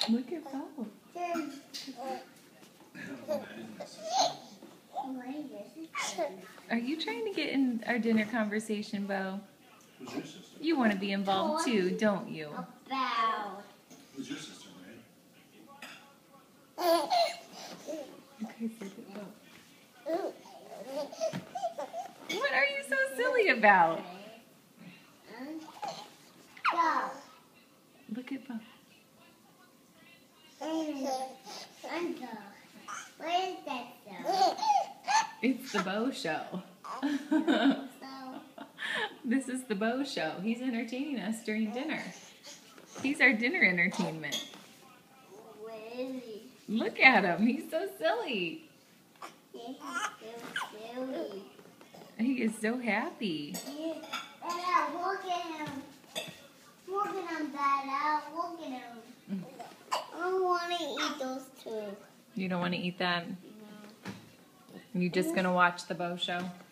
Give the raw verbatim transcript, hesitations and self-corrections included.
Look at Beau. Are you trying to get in our dinner conversation, Beau? Who's your sister? You want to be involved too, don't you? About. Who's your sister, right? Okay, so good, Beau. What are you so silly about? Go. Look at Beau. And go. What is that though? It's the Beau Show. So, This is the Beau Show. He's entertaining us during dinner. He's our dinner entertainment. where is he? Look at him. He's so silly. He's so silly. He is so happy. Yeah. Dada, look at him. Look at him, Dada. Look at him. I don't want to eat those two. You don't want to eat that? No. You just going to watch the Beau Show?